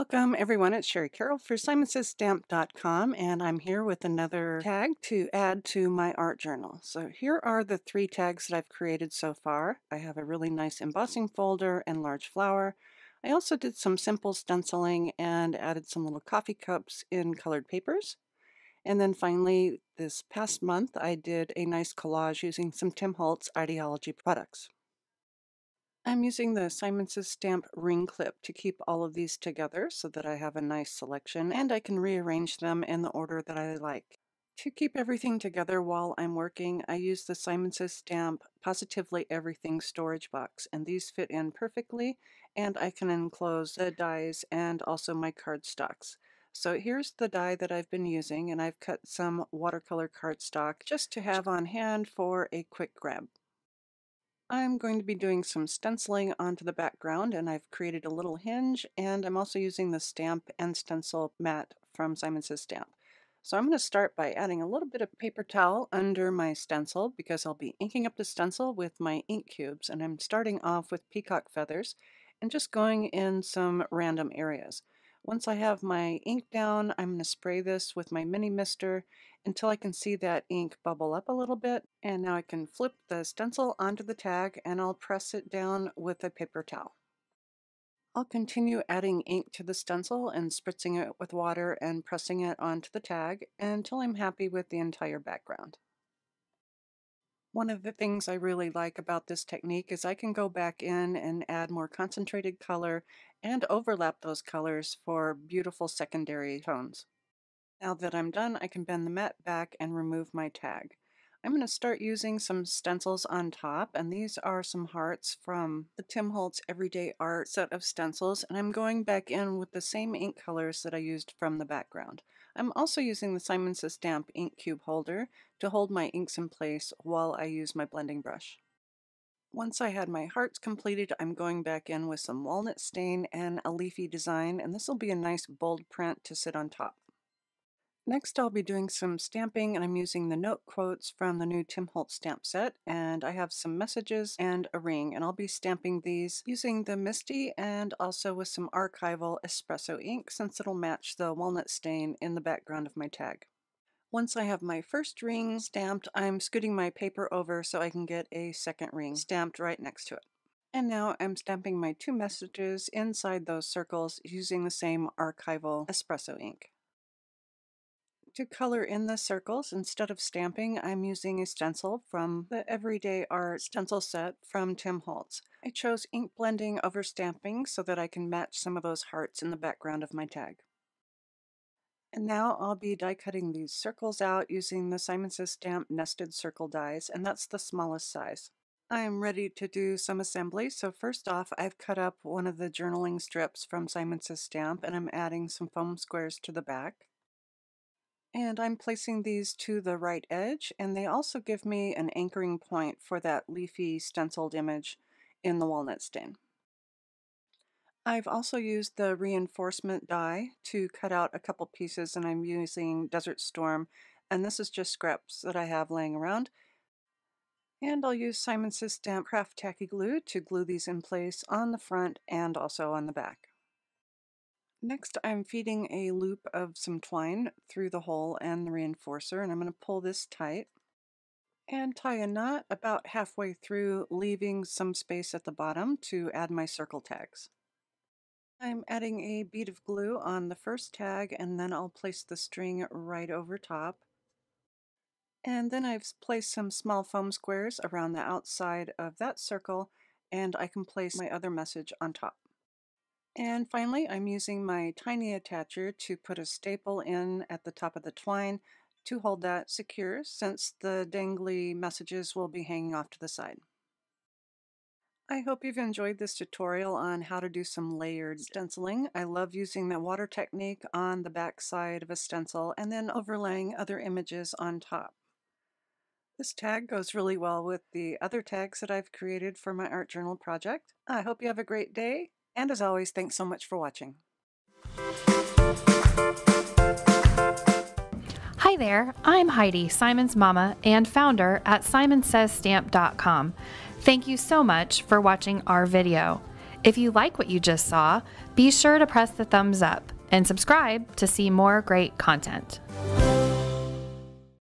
Welcome everyone, it's Sherry Carroll for SimonsSaysStamp.com, and I'm here with another tag to add to my art journal. So here are the 3 tags that I've created so far. I have a really nice embossing folder and large flower. I also did some simple stenciling and added some little coffee cups in colored papers. And then finally, this past month, I did a nice collage using some Tim Holtz Ideology products. I'm using the Simon Says Stamp ring clip to keep all of these together so that I have a nice selection and I can rearrange them in the order that I like. To keep everything together while I'm working, I use the Simon Says Stamp Positively Everything storage box, and these fit in perfectly, and I can enclose the dies and also my cardstocks. So here's the die that I've been using, and I've cut some watercolor cardstock just to have on hand for a quick grab. I'm going to be doing some stenciling onto the background, and I've created a little hinge, and I'm also using the stamp and stencil mat from Simon Says Stamp. So I'm going to start by adding a little bit of paper towel under my stencil because I'll be inking up the stencil with my ink cubes, and I'm starting off with peacock feathers and just going in some random areas. Once I have my ink down, I'm going to spray this with my mini mister until I can see that ink bubble up a little bit, and now I can flip the stencil onto the tag and I'll press it down with a paper towel. I'll continue adding ink to the stencil and spritzing it with water and pressing it onto the tag until I'm happy with the entire background. One of the things I really like about this technique is I can go back in and add more concentrated color and overlap those colors for beautiful secondary tones. Now that I'm done, I can bend the mat back and remove my tag. I'm going to start using some stencils on top, and these are some hearts from the Tim Holtz Everyday Art set of stencils, and I'm going back in with the same ink colors that I used from the background. I'm also using the Simon Says Stamp ink cube holder to hold my inks in place while I use my blending brush. Once I had my hearts completed, I'm going back in with some walnut stain and a leafy design, and this will be a nice bold print to sit on top. Next, I'll be doing some stamping, and I'm using the note quotes from the new Tim Holtz stamp set, and I have some messages and a ring, and I'll be stamping these using the Misty and also with some archival espresso ink since it'll match the walnut stain in the background of my tag. Once I have my first ring stamped, I'm scooting my paper over so I can get a second ring stamped right next to it. And now I'm stamping my 2 messages inside those circles using the same archival espresso ink. To color in the circles, instead of stamping, I'm using a stencil from the Everyday Art stencil set from Tim Holtz. I chose ink blending over stamping so that I can match some of those hearts in the background of my tag. And now I'll be die cutting these circles out using the Simon Says Stamp nested circle dies, and that's the smallest size. I am ready to do some assembly, so first off I've cut up one of the journaling strips from Simon Says Stamp, and I'm adding some foam squares to the back. And I'm placing these to the right edge, and they also give me an anchoring point for that leafy stenciled image in the walnut stain. I've also used the reinforcement die to cut out a couple pieces, and I'm using Desert Storm, and this is just scraps that I have laying around. And I'll use Simon Says Stamp Craft Tacky Glue to glue these in place on the front and also on the back. Next, I'm feeding a loop of some twine through the hole and the reinforcer, and I'm going to pull this tight and tie a knot about halfway through, leaving some space at the bottom to add my circle tags. I'm adding a bead of glue on the first tag, and then I'll place the string right over top. And then I've placed some small foam squares around the outside of that circle, and I can place my other message on top. And finally, I'm using my tiny attacher to put a staple in at the top of the twine to hold that secure, since the dangly messages will be hanging off to the side. I hope you've enjoyed this tutorial on how to do some layered stenciling. I love using the water technique on the back side of a stencil and then overlaying other images on top. This tag goes really well with the other tags that I've created for my art journal project. I hope you have a great day. And as always, thanks so much for watching. Hi there, I'm Heidi, Simon's mama and founder at SimonsSaysStamp.com. Thank you so much for watching our video. If you like what you just saw, be sure to press the thumbs up and subscribe to see more great content.